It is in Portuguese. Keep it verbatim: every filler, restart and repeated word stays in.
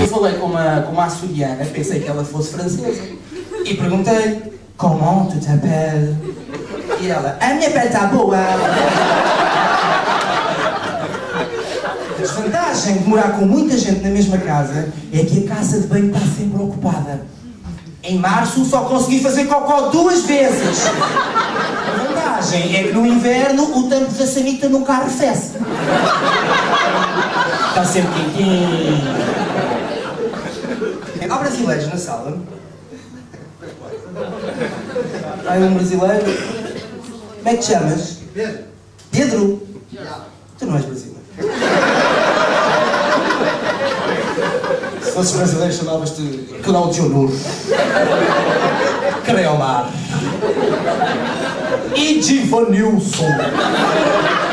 falei com uma, com uma açoriana, pensei que ela fosse francesa. E perguntei, comment tu t'appelles? E ela, a minha pele está boa. A desvantagem de morar com muita gente na mesma casa é que a casa de banho está sempre ocupada. Em março só consegui fazer cocó duas vezes. A vantagem é que no inverno o tampo da sanita nunca arrefece. Está sempre quentinho. Há brasileiros na sala? Há um brasileiro? Como é que te chamas? Pedro. Pedro? Tu não és brasileiro. Se fosses brasileiro chamavas-te Cláudio Honor. Creomar. E Divanilson.